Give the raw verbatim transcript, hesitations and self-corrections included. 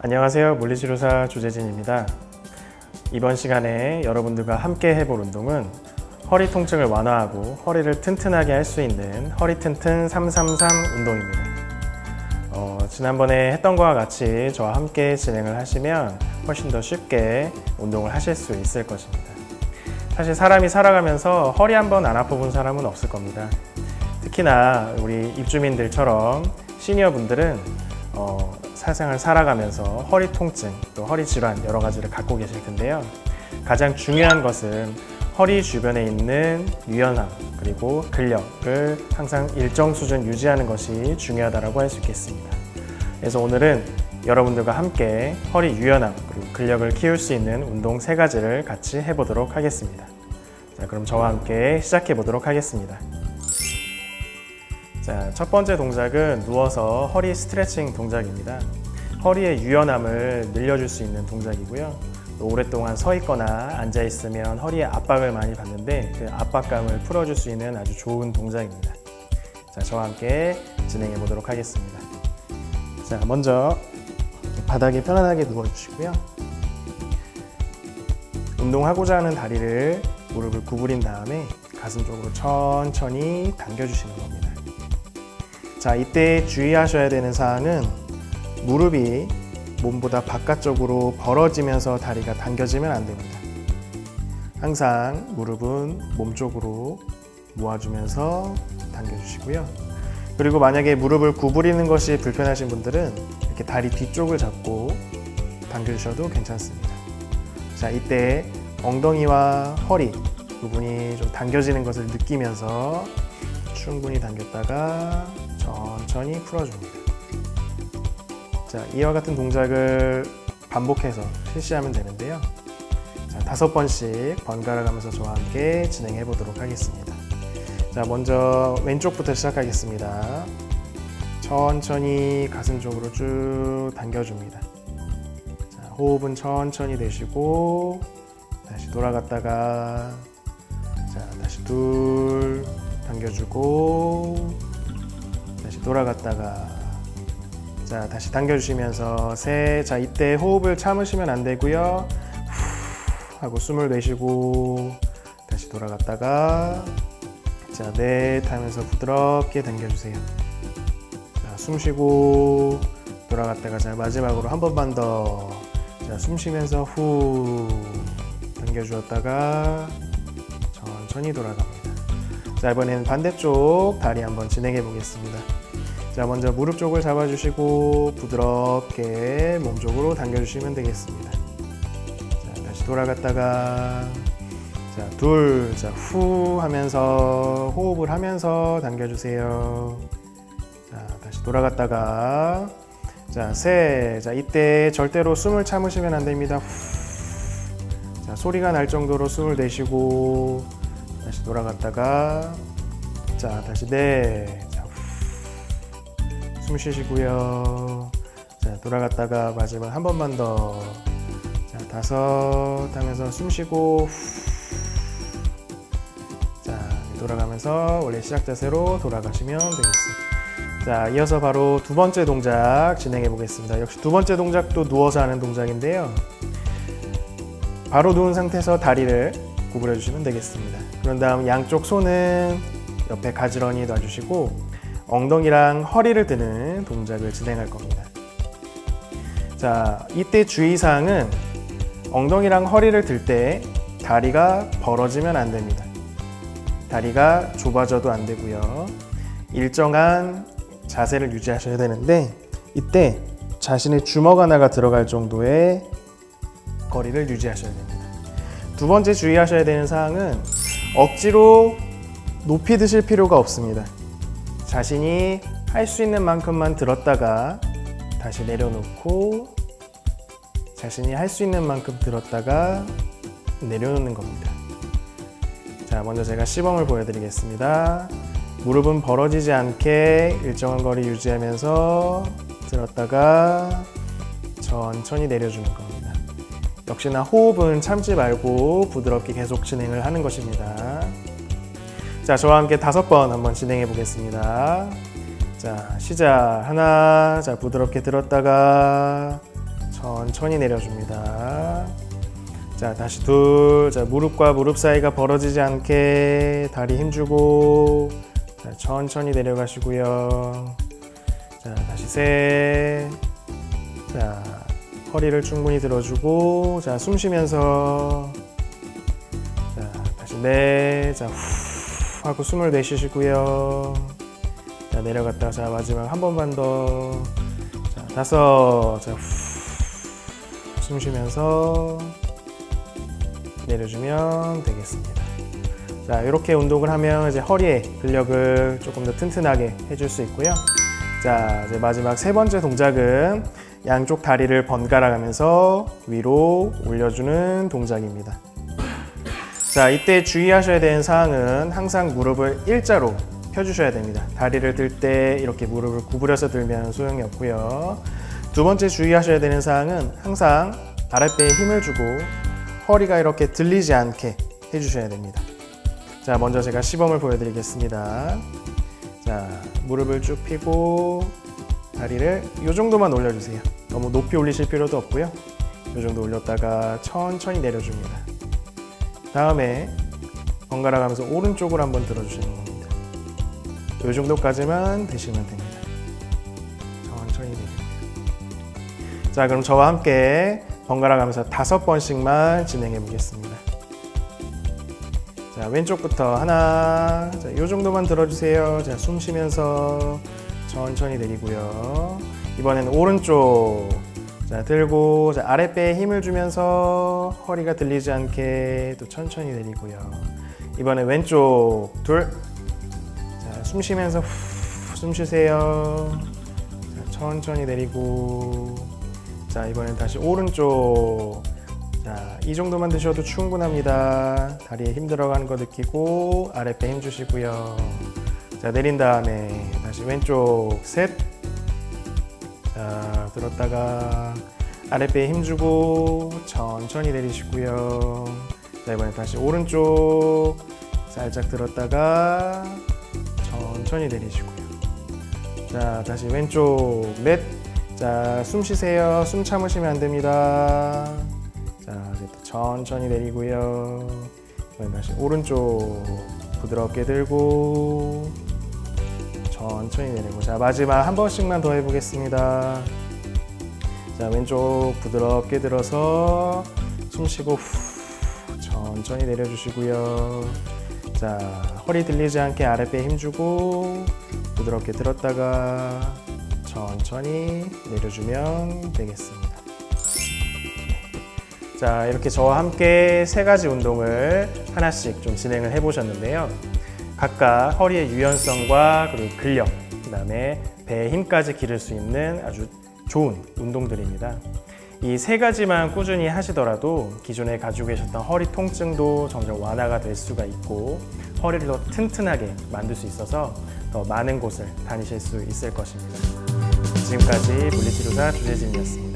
안녕하세요. 물리치료사 조재진입니다. 이번 시간에 여러분들과 함께 해볼 운동은 허리 통증을 완화하고 허리를 튼튼하게 할 수 있는 허리 튼튼 삼삼삼 운동입니다. 어, 지난번에 했던 것과 같이 저와 함께 진행을 하시면 훨씬 더 쉽게 운동을 하실 수 있을 것입니다. 사실 사람이 살아가면서 허리 한번 안 아파본 사람은 없을 겁니다. 특히나 우리 입주민들처럼 시니어분들은 어, 사생활 살아가면서 허리 통증, 또 허리 질환 여러 가지를 갖고 계실 텐데요. 가장 중요한 것은 허리 주변에 있는 유연함 그리고 근력을 항상 일정 수준 유지하는 것이 중요하다고 할 수 있겠습니다. 그래서 오늘은 여러분들과 함께 허리 유연함 그리고 근력을 키울 수 있는 운동 세 가지를 같이 해보도록 하겠습니다. 자, 그럼 저와 함께 시작해 보도록 하겠습니다. 자, 첫 번째 동작은 누워서 허리 스트레칭 동작입니다. 허리의 유연함을 늘려줄 수 있는 동작이고요. 또 오랫동안 서 있거나 앉아 있으면 허리에 압박을 많이 받는데 그 압박감을 풀어줄 수 있는 아주 좋은 동작입니다. 자, 저와 함께 진행해 보도록 하겠습니다. 자, 먼저 바닥에 편안하게 누워주시고요. 운동하고자 하는 다리를 무릎을 구부린 다음에 가슴 쪽으로 천천히 당겨주시는 겁니다. 자, 이때 주의하셔야 되는 사항은 무릎이 몸보다 바깥쪽으로 벌어지면서 다리가 당겨지면 안 됩니다. 항상 무릎은 몸쪽으로 모아주면서 당겨주시고요. 그리고 만약에 무릎을 구부리는 것이 불편하신 분들은 이렇게 다리 뒤쪽을 잡고 당겨주셔도 괜찮습니다. 자, 이때 엉덩이와 허리 부분이 좀 당겨지는 것을 느끼면서 충분히 당겼다가 천천히 풀어줍니다. 자, 이와 같은 동작을 반복해서 실시하면 되는데요. 자, 다섯 번씩 번갈아 가면서 저와 함께 진행해 보도록 하겠습니다. 자, 먼저 왼쪽부터 시작하겠습니다. 천천히 가슴 쪽으로 쭉 당겨줍니다. 자, 호흡은 천천히 내쉬고 다시 돌아갔다가 자, 다시 둘 당겨주고 다시 돌아갔다가 자, 다시 당겨주시면서 셋. 자, 이때 호흡을 참으시면 안 되고요. 후 하고 숨을 내쉬고 다시 돌아갔다가 자, 넷 하면서 부드럽게 당겨주세요. 자, 숨 쉬고 돌아갔다가 자, 마지막으로 한 번만 더. 자, 숨 쉬면서 후 당겨주었다가 천천히 돌아갑니다. 자, 이번에는 반대쪽 다리 한번 진행해 보겠습니다. 자, 먼저 무릎 쪽을 잡아주시고 부드럽게 몸 쪽으로 당겨주시면 되겠습니다. 자, 다시 돌아갔다가 자, 둘, 자, 후 하면서 호흡을 하면서 당겨주세요. 자, 다시 돌아갔다가 자, 셋. 자, 이때 절대로 숨을 참으시면 안 됩니다. 후. 자, 소리가 날 정도로 숨을 내쉬고 다시 돌아갔다가 자, 다시 넷. 숨 쉬시고요. 자, 돌아갔다가 마지막 한 번만 더. 자, 다섯 하면서 숨 쉬고 후. 자, 돌아가면서 원래 시작 자세로 돌아가시면 되겠습니다. 자, 이어서 바로 두 번째 동작 진행해 보겠습니다. 역시 두 번째 동작도 누워서 하는 동작인데요. 바로 누운 상태에서 다리를 구부려 주시면 되겠습니다. 그런 다음 양쪽 손은 옆에 가지런히 놔주시고 엉덩이랑 허리를 드는 동작을 진행할 겁니다. 자, 이때 주의사항은 엉덩이랑 허리를 들 때 다리가 벌어지면 안 됩니다. 다리가 좁아져도 안 되고요. 일정한 자세를 유지하셔야 되는데 이때 자신의 주먹 하나가 들어갈 정도의 거리를 유지하셔야 됩니다. 두 번째 주의하셔야 되는 사항은 억지로 높이 드실 필요가 없습니다. 자신이 할 수 있는 만큼만 들었다가 다시 내려놓고 자신이 할 수 있는 만큼 들었다가 내려놓는 겁니다. 자, 먼저 제가 시범을 보여드리겠습니다. 무릎은 벌어지지 않게 일정한 거리 유지하면서 들었다가 천천히 내려주는 겁니다. 역시나 호흡은 참지 말고 부드럽게 계속 진행을 하는 것입니다. 자, 저와 함께 다섯 번 한번 진행해 보겠습니다. 자, 시작. 하나. 자, 부드럽게 들었다가 천천히 내려줍니다. 자, 다시 둘. 자, 무릎과 무릎 사이가 벌어지지 않게 다리 힘주고, 자, 천천히 내려가시고요. 자, 다시 셋. 자, 허리를 충분히 들어주고, 자, 숨 쉬면서, 자, 다시 넷. 자, 후 하고 숨을 내쉬시고요. 자, 내려갔다가, 자, 마지막 한 번만 더. 자, 다섯. 자, 후 숨 쉬면서 내려주면 되겠습니다. 자, 이렇게 운동을 하면 이제 허리의 근력을 조금 더 튼튼하게 해줄 수 있고요. 자, 이제 마지막 세 번째 동작은 양쪽 다리를 번갈아 가면서 위로 올려주는 동작입니다. 자, 이때 주의하셔야 되는 사항은 항상 무릎을 일자로 펴주셔야 됩니다. 다리를 들 때 이렇게 무릎을 구부려서 들면 소용이 없고요. 두 번째 주의하셔야 되는 사항은 항상 아랫배에 힘을 주고 허리가 이렇게 들리지 않게 해주셔야 됩니다. 자, 먼저 제가 시범을 보여드리겠습니다. 자, 무릎을 쭉 펴고 다리를 이 정도만 올려주세요. 너무 높이 올리실 필요도 없고요. 이 정도 올렸다가 천천히 내려줍니다. 다음에 번갈아 가면서 오른쪽으로 한번 들어주시는 겁니다. 이 정도까지만 되시면 됩니다. 천천히 내려줍니다. 자, 그럼 저와 함께 번갈아 가면서 다섯 번씩만 진행해 보겠습니다. 자, 왼쪽부터 하나. 자, 이 정도만 들어주세요. 자, 숨 쉬면서 천천히 내리고요. 이번에는 오른쪽. 자, 들고, 자, 아랫배에 힘을 주면서 허리가 들리지 않게 또 천천히 내리고요. 이번에 왼쪽 둘. 자, 숨 쉬면서 후, 숨 쉬세요. 자, 천천히 내리고. 자, 이번엔 다시 오른쪽. 자, 이 정도만 드셔도 충분합니다. 다리에 힘 들어가는 거 느끼고 아랫배 힘 주시고요. 자, 내린 다음에 다시 왼쪽 셋. 자, 들었다가 아랫배에 힘 주고 천천히 내리시고요. 자, 이번엔 다시 오른쪽 살짝 들었다가 천천히 내리시고요. 자, 다시 왼쪽 넷. 자, 숨 쉬세요. 숨 참으시면 안 됩니다. 자, 이제 또 천천히 내리고요. 이번엔 다시 오른쪽 부드럽게 들고 천천히 내리고. 자, 마지막 한 번씩만 더 해보겠습니다. 자, 왼쪽 부드럽게 들어서 숨 쉬고 후, 천천히 내려주시고요. 자, 허리 들리지 않게 아랫배에 힘주고 부드럽게 들었다가 천천히 내려주면 되겠습니다. 자, 이렇게 저와 함께 세 가지 운동을 하나씩 좀 진행을 해보셨는데요. 각각 허리의 유연성과 그리고 근력, 그 다음에 배의 힘까지 기를 수 있는 아주 좋은 운동들입니다. 이 세 가지만 꾸준히 하시더라도 기존에 가지고 계셨던 허리 통증도 점점 완화가 될 수가 있고 허리를 더 튼튼하게 만들 수 있어서 더 많은 곳을 다니실 수 있을 것입니다. 지금까지 물리치료사 조재진이었습니다.